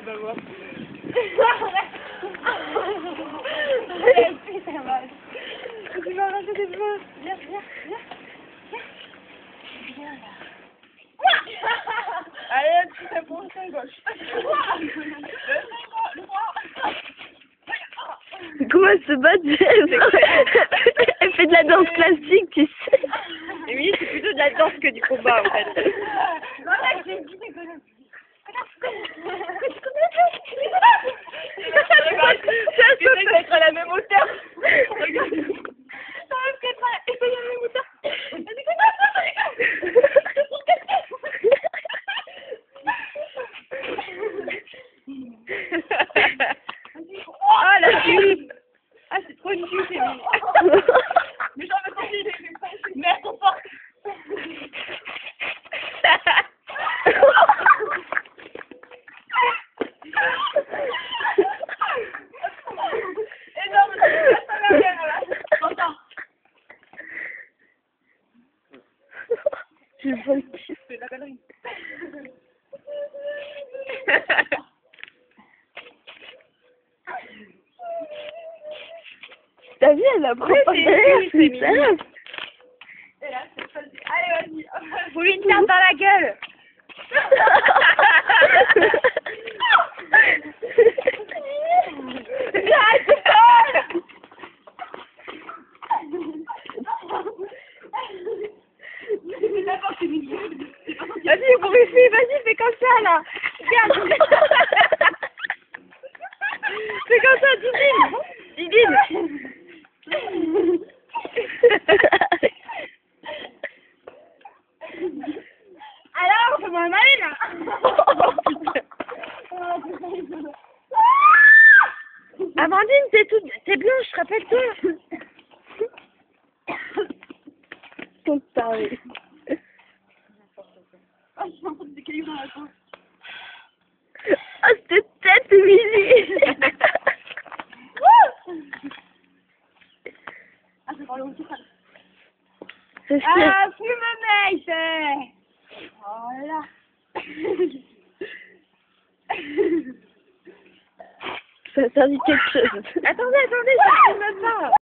Va voir. Tu vas arracher des cheveux. Viens, viens, viens. Viens là. Allez, tu fais pour le sein gauche. Comment elle se bat? Elle fait de la danse classique, tu sais. Et oui, c'est plutôt de la danse que du combat en fait. Voilà, j'ai dit des conneries. Tu sais d'être à la même hauteur. Regarde. Oh la fille. Ah c'est trop une fille, c'est mignon. Mais j'en veux sortir. Mais elles sont fortes. Énorme, ça va bien là. Attends. Je vois le kiff. C'est la galerie. T'as vu, elle apprend pas derrière, c'est mignon. c'est Et là, c'est facile. Allez, vas-y. Faut lui une tarte dans la gueule. Vas-y, Borissi, vas-y, fais comme ça, là. Regarde. Fais comme ça, Didine. Alors, fais-moi un malin, là. Amandine, t'es blanche, rappelle-toi. Ton taré. Oh, je suis en train de des cailloux dans la peau. Oh, cette tête, Émilie. Ah, c'est par le haut, C'est ah, fume, mec. Voilà. ça dit quelque chose. Attendez, ça filme pas.